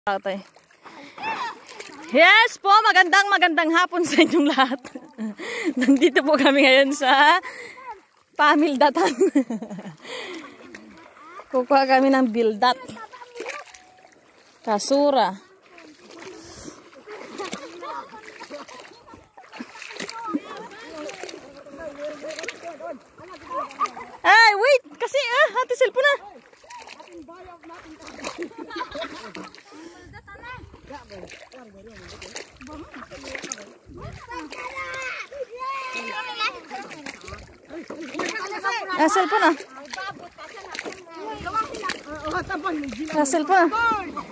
Yes po, magandang hapon sa inyong lahat. Nandito po kami ngayon sa pamildatan. Kukuha kami ng bildat. Kasura. Ay, wait! Kasi, hati cellphone na. Cellphone na. Cellphone na.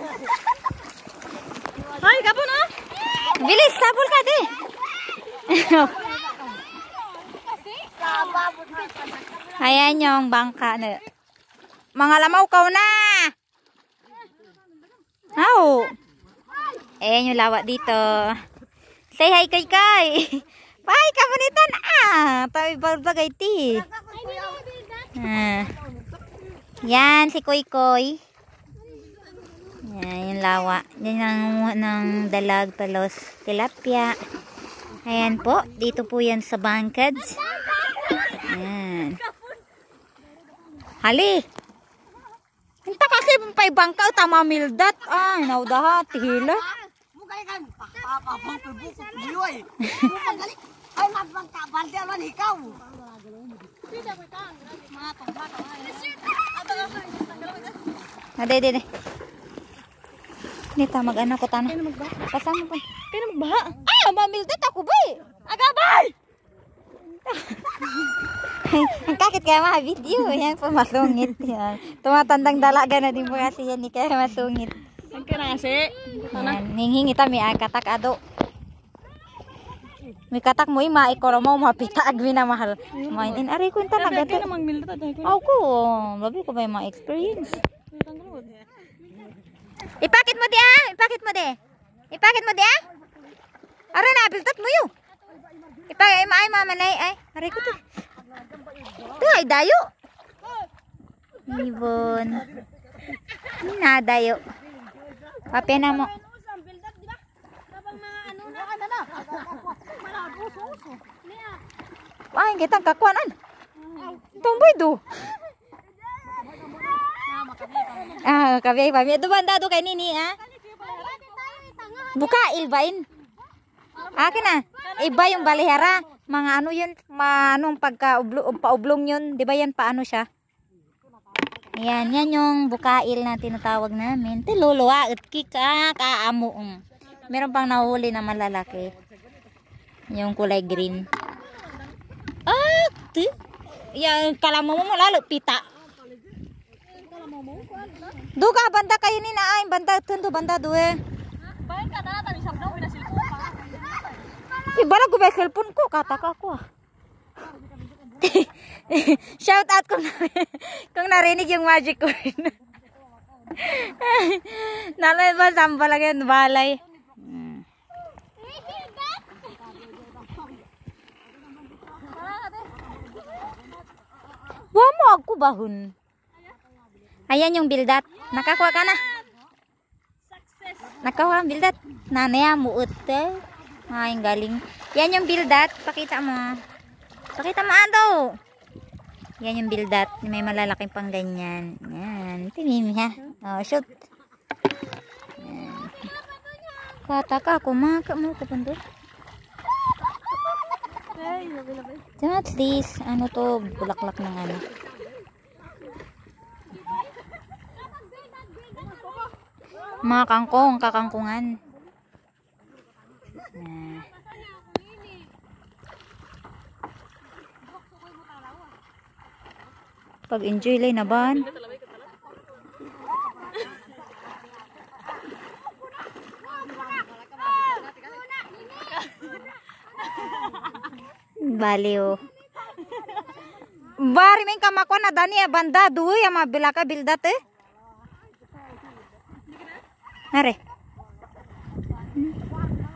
Ay, kapon na. Bilis, sabol ka di. Ayan yung bangka na. Mga lamaw kaw na. Aw. Ayan yung lawa dito. Say hi kay Kay. Bye, kamunitan. Tawi bagay ti. Yan, si Koy Koy. Yan yung lawa. Yan ng dalag, palos, tilapia. Ayan po. Dito po yan sa bangkads. Ayan. Hali. Hinta kasi pay bangka tama mildat. Ay, naudaha tihila. Mugay kan papapang buko buyoy. Mugay ay magbangka bandelon ikaw. Ade. Nita mag-ano ko tanah. Pasama pa. Kaya magbaha. Mamildat ako ba eh. Agabay! Ang kakit kaya mga video. Yan po masungit. Yan. Tumatandang dalaga na din po kasi yan. Kaya masungit. Ang kaya kasi. Ninghingi ta may katak ado. May katak mo ima ikoro mo mapita agwi na mahal. Mainin ari ko inta Kaya nagad. namang mildat. Ako, labi ko ba yung mga experience. Ipakit mo dia, ipakit mo de. Ipakit mo dia. Ara na biltat mo yo. Ipay ay mamanay ay. Ari ko to. To ay dayo. Ibon. Na dayo. Papena mo. Ay, kitang kakuanan. Tomboy do. Kabiyay pa. Banda do kay nini Buka ilbain. Akin na. Iba yung balihara. Mga ano yun, anong paublong yun. Di ba yan paano siya? Yan yung bukail na tinatawag namin. Tiluluwa at kika kaamo. Meron pang nahuli na malalaki. Yung kulay green. Yan kalamo mo lalo pita. Duga banda kayo ni na ay banda tundo banda duwe. Bayan ka na, tani sabdaw na cellphone. Ibala ko ba cellphone ko kataka ko. Shout out kung narinig yung magic word. Nalay ba samba lang yan balay. Wa mo ako bahon. Ayan yung bildat. Nakakuha ka na. Nakakuha ang bildat. Nanaya muot eh. Ay, galing. Yan yung bildat. Pakita mo. Pakita mo ando. Yan yung bildat. May malalaking pang ganyan. Yan. Tinimi ha. Oh, shoot. Yan. Kataka ako. Maka mo ko pando. At least, ano to, bulaklak ng ano. Mga kangkong, kakangkungan. Pag-enjoy lang na ba? Baliw. Bari may kamakwa na dani banda duwi ama bilaka bildat eh. Nare.